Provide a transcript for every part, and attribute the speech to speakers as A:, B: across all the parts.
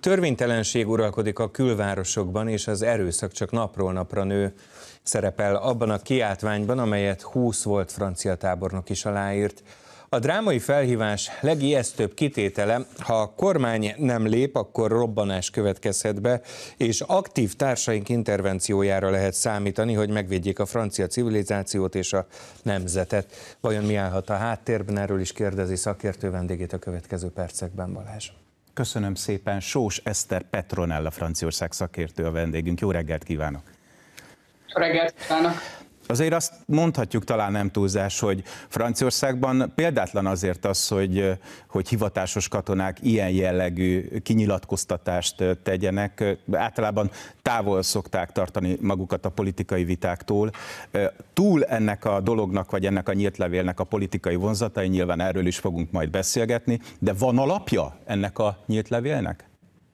A: törvénytelenség uralkodik a külvárosokban, és az erőszak csak napról napra nő, szerepel abban a kiáltványban, amelyet 20 volt francia tábornok is aláírt. A drámai felhívás legijesztőbb kitétele, ha a kormány nem lép, akkor robbanás következhet be, és aktív társaink intervenciójára lehet számítani, hogy megvédjék a francia civilizációt és a nemzetet. Vajon mi állhat a háttérben? Erről is kérdezi szakértő vendégét a következő percekben. Balázs.
B: Köszönöm szépen. Sós Eszter Petronella, Franciaország szakértő a vendégünk. Jó reggelt kívánok!
C: Jó reggelt kívánok!
B: Azért azt mondhatjuk, talán nem túlzás, hogy Franciaországban példátlan azért az, hogy hivatásos katonák ilyen jellegű kinyilatkoztatást tegyenek. Általában távol szokták tartani magukat a politikai vitáktól. Túl ennek a dolognak, vagy ennek a nyílt levélnek a politikai vonzatai, nyilván erről is fogunk majd beszélgetni, de van alapja ennek a nyílt levélnek?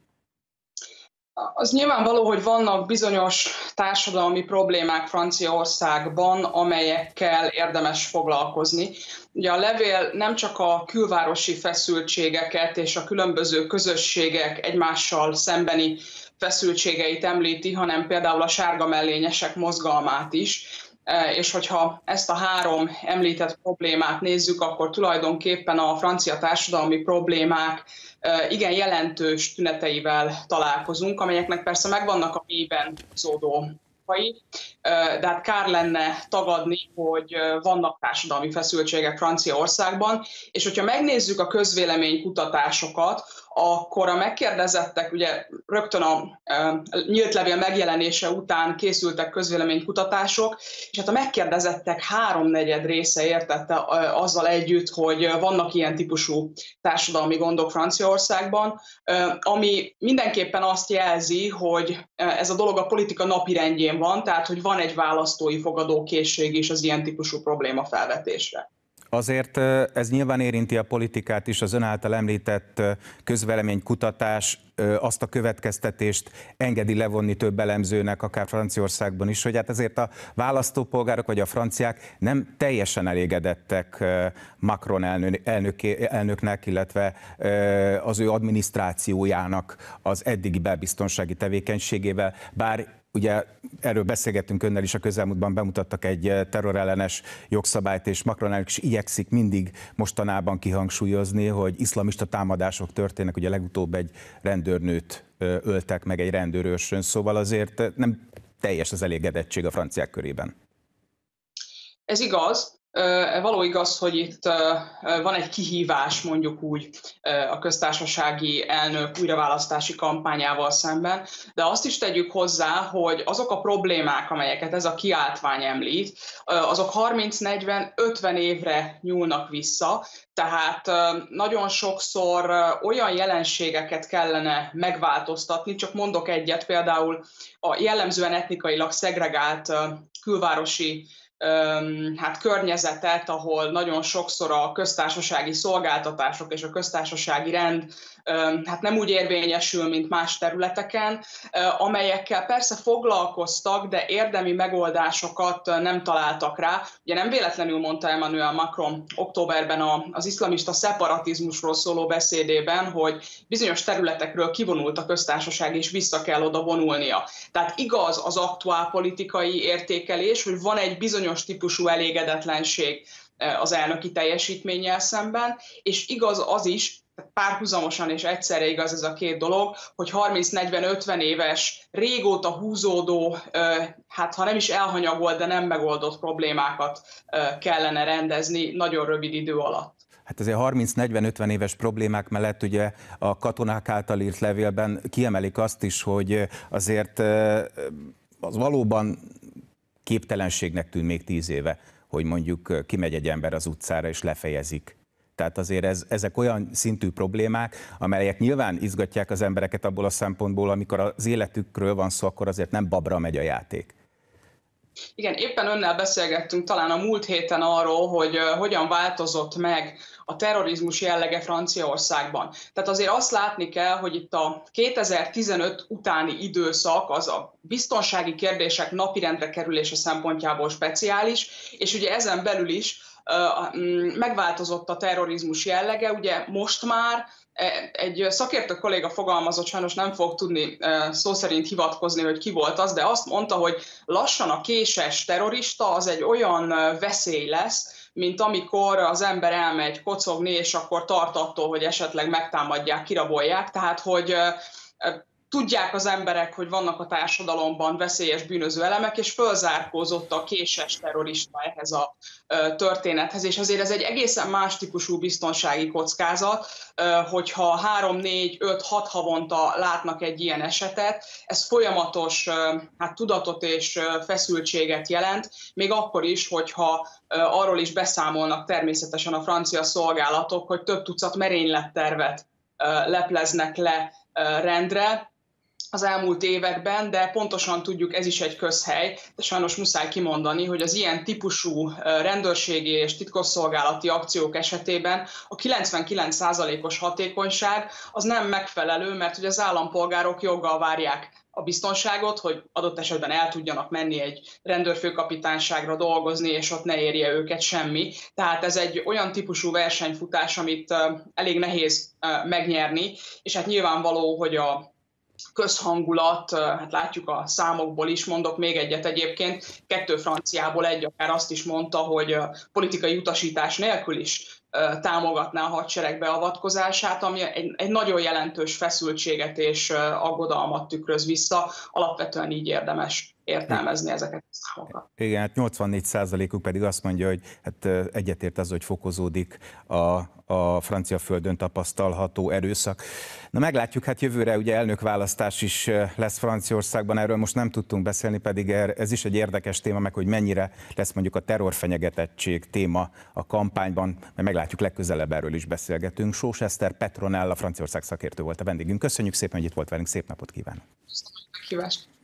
C: Az nyilvánvaló, hogy vannak bizonyos társadalmi problémák Franciaországban, amelyekkel érdemes foglalkozni. Ugye a levél nem csak a külvárosi feszültségeket és a különböző közösségek egymással szembeni feszültségeit említi, hanem például a sárga mellényesek mozgalmát is. És hogyha ezt a három említett problémát nézzük, akkor tulajdonképpen a francia társadalmi problémák igen jelentős tüneteivel találkozunk, amelyeknek persze megvannak a mélyben húzódó okai, de hát kár lenne tagadni, hogy vannak társadalmi feszültségek Franciaországban, és hogyha megnézzük a közvéleménykutatásokat, akkor a megkérdezettek, ugye rögtön a nyílt levél megjelenése után készültek közvéleménykutatások, és hát a megkérdezettek 3/4 része értette azzal együtt, hogy vannak ilyen típusú társadalmi gondok Franciaországban, ami mindenképpen azt jelzi, hogy ez a dolog a politika napirendjén van, tehát hogy van egy választói fogadókészség is az ilyen típusú probléma felvetésre.
B: Azért ez nyilván érinti a politikát is, az ön által említett közvéleménykutatás azt a következtetést engedi levonni több elemzőnek, akár Franciaországban is, hogy hát azért a választópolgárok vagy a franciák nem teljesen elégedettek Macron elnöknek, illetve az ő adminisztrációjának az eddigi belbiztonsági tevékenységével, bár ugye erről beszélgettünk önnel is, a közelmúltban bemutattak egy terrorellenes jogszabályt, és Macron elnök is igyekszik mindig mostanában kihangsúlyozni, hogy iszlamista támadások történnek, ugye legutóbb egy rendőrnőt öltek meg egy rendőrőrsön, szóval azért nem teljes az elégedettség a franciák körében.
C: Ez igaz. Való igaz, hogy itt van egy kihívás, mondjuk úgy, a köztársasági elnök újraválasztási kampányával szemben, de azt is tegyük hozzá, hogy azok a problémák, amelyeket ez a kiáltvány említ, azok 30-40-50 évre nyúlnak vissza, tehát nagyon sokszor olyan jelenségeket kellene megváltoztatni, csak mondok egyet, például a jellemzően etnikailag szegregált külvárosi környezetet, ahol nagyon sokszor a köztársasági szolgáltatások és a köztársasági rend nem úgy érvényesül, mint más területeken, amelyekkel persze foglalkoztak, de érdemi megoldásokat nem találtak rá. Ugye nem véletlenül mondta Emmanuel Macron októberben az iszlamista szeparatizmusról szóló beszédében, hogy bizonyos területekről kivonult a köztársaság, és vissza kell oda vonulnia. Tehát igaz az aktuál politikai értékelés, hogy van egy bizonyos típusú elégedetlenség az elnöki teljesítménnyel szemben, és igaz az is, párhuzamosan és egyszerre igaz ez a két dolog, hogy 30-40-50 éves, régóta húzódó, ha nem is elhanyagolt, de nem megoldott problémákat kellene rendezni nagyon rövid idő alatt.
B: Hát azért 30-40-50 éves problémák mellett ugye a katonák által írt levélben kiemelik azt is, hogy azért az valóban képtelenségnek tűn még 10 éve, hogy mondjuk kimegy egy ember az utcára és lefejezik. Tehát azért ezek olyan szintű problémák, amelyek nyilván izgatják az embereket abból a szempontból, amikor az életükről van szó, akkor azért nem babra megy a játék.
C: Igen, éppen önnel beszélgettünk talán a múlt héten arról, hogy hogyan változott meg a terrorizmus jellege Franciaországban. Tehát azért azt látni kell, hogy itt a 2015 utáni időszak az a biztonsági kérdések napirendre kerülése szempontjából speciális, és ugye ezen belül is megváltozott a terrorizmus jellege, ugye most már Egy szakértő kolléga fogalmazott, sajnos nem fog tudni szó szerint hivatkozni, hogy ki volt az, de azt mondta, hogy lassan a késes terrorista az egy olyan veszély lesz, mint amikor az ember elmegy kocogni, és akkor tart attól, hogy esetleg megtámadják, kirabolják. Tehát, hogy tudják az emberek, hogy vannak a társadalomban veszélyes bűnöző elemek, és fölzárkózott a késes terrorista ehhez a történethez. És azért ez egy egészen más típusú biztonsági kockázat, hogyha 3, 4, 5, 6 havonta látnak egy ilyen esetet, ez folyamatos tudatot és feszültséget jelent, még akkor is, hogyha arról is beszámolnak természetesen a francia szolgálatok, hogy több tucat merénylettervet lepleznek le rendre az elmúlt években, de pontosan tudjuk, ez is egy közhely, de sajnos muszáj kimondani, hogy az ilyen típusú rendőrségi és titkosszolgálati akciók esetében a 99%-os hatékonyság az nem megfelelő, mert hogy az állampolgárok joggal várják a biztonságot, hogy adott esetben el tudjanak menni egy rendőrfőkapitányságra dolgozni, és ott ne érje őket semmi. Tehát ez egy olyan típusú versenyfutás, amit elég nehéz megnyerni, és hát nyilvánvaló, hogy a közhangulat, hát látjuk a számokból is, mondok még egyet egyébként, 2 franciából 1 akár azt is mondta, hogy politikai utasítás nélkül is támogatná a hadsereg beavatkozását, ami egy nagyon jelentős feszültséget és aggodalmat tükröz vissza. Alapvetően így érdemes értelmezni ezeket a számokat.
B: Igen, hát 84%-uk pedig azt mondja, hogy hát egyetért az, hogy fokozódik a francia földön tapasztalható erőszak. Na meglátjuk, hát jövőre ugye elnökválasztás is lesz Franciaországban, erről most nem tudtunk beszélni, pedig ez is egy érdekes téma, meg hogy mennyire lesz mondjuk a terrorfenyegetettség téma a kampányban, mert meglátjuk, legközelebb erről is beszélgetünk. Sós Eszter Petronella, Franciaország szakértő volt a vendégünk. Köszönjük szépen, hogy itt volt velünk, szép napot kívánok!
C: Köszönöm a meghívást!